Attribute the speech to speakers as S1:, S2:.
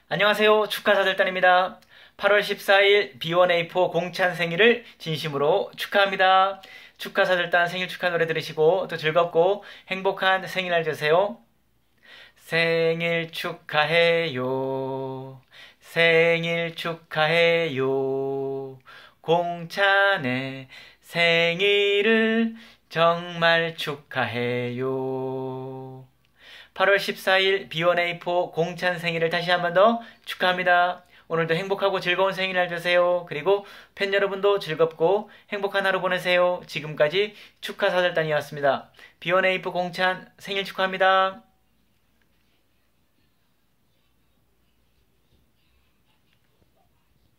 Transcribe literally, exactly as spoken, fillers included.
S1: 안녕하세요. 축하사절단입니다. 팔월 십사일 비 원 에이 포 공찬 생일을 진심으로 축하합니다. 축하사절단 생일 축하 노래 들으시고 또 즐겁고 행복한 생일날 되세요. 생일 축하해요. 생일 축하해요. 공찬의 생일을 정말 축하해요. 팔월 십사일 비 원 에이 포 공찬 생일을 다시 한 번 더 축하합니다. 오늘도 행복하고 즐거운 생일날 되세요. 그리고 팬 여러분도 즐겁고 행복한 하루 보내세요. 지금까지 축하사절단이었습니다. 비 원 에이 포 공찬 생일 축하합니다.